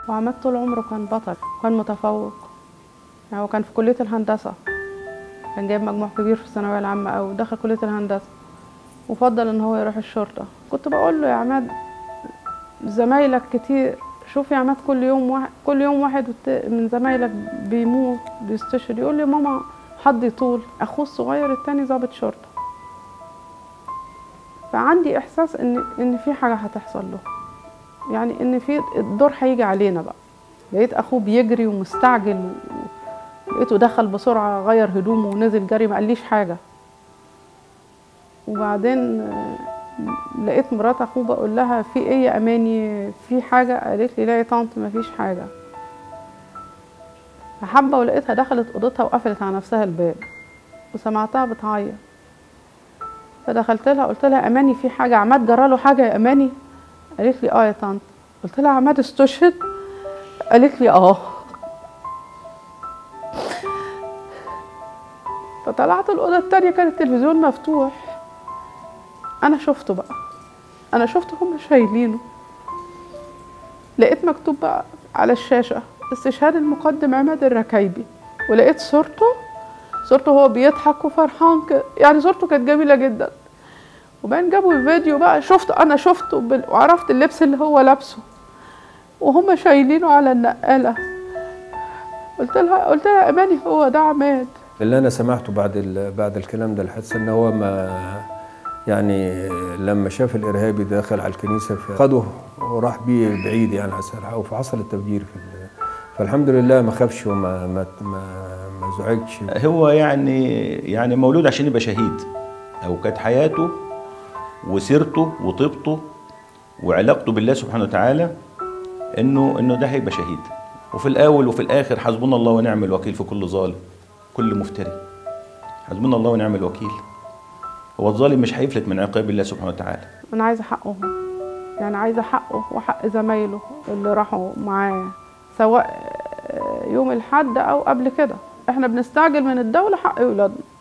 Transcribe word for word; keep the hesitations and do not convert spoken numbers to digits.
وعماد طول عمره كان بطل، كان متفوق. يعني هو كان في كلية الهندسة، كان جايب مجموع كبير في الثانوية العامة أوي، ودخل كلية الهندسة وفضل إن هو يروح الشرطة. كنت بقول له يا عماد زمايلك كتير، شوف يا عماد كل يوم واحد كل يوم واحد من زمايلك بيموت بيستشهد. يقول لي ماما حد يطول، أخوه الصغير التاني ضابط شرطة. فعندي إحساس إن إن في حاجة هتحصل له، يعني إن في الدور هيجي علينا بقى. لقيت أخوه بيجري ومستعجل، لقيته دخل بسرعة غير هدومه ونزل جري، ما قاليش حاجة. وبعدين لقيت مرات أخوه بقول لها في إيه يا أماني، في حاجة؟ قالت لي لا يا طنط مفيش حاجة. فحبة ولقيتها دخلت أوضتها وقفلت على نفسها الباب، وسمعتها بتعيط. فدخلت لها قلت لها أماني في حاجة؟ عماد جراله حاجة يا أماني؟ قالت لي اه يا طنط. قلت لها عماد استشهد؟ قالت لي اه. فطلعت الأوضة التانية، كان التلفزيون مفتوح. أنا شفته بقى، أنا شفته هم شايلينه. لقيت مكتوب بقى على الشاشة استشهاد المقدم عماد الركايبي، ولقيت صورته صورته هو بيضحك وفرحان كده، يعني صورته كانت جميلة جدا. وبعدين جابوا الفيديو بقى، شفت أنا شفته بال... وعرفت اللبس اللي هو لابسه وهم شايلينه على النقالة. قلت لها قلت لها أماني هو ده عماد. اللي أنا سمعته بعد ال... بعد الكلام ده الحادثة إن هو ما يعني لما شاف الإرهابي داخل على الكنيسة خده وراح بيه بعيد يعني على السرحة، وحصل التفجير في ال... فالحمد لله ما خافش وما ما ما, ما زعجش. هو يعني يعني مولود عشان يبقى شهيد، أو كانت حياته وسيرته وطيبته وعلاقته بالله سبحانه وتعالى إنه إنه ده هيبقى شهيد. وفي الأول وفي الآخر حسبنا الله ونعم الوكيل في كل ظالم، كل مفتري. حسبنا الله ونعم الوكيل. هو الظالم مش هيفلت من عقاب الله سبحانه وتعالى. أنا عايزة حقه، يعني عايزة حقه وحق زمايله اللي راحوا معاه، سواء يوم الحد أو قبل كده. احنا بنستعجل من الدولة حق أولادنا.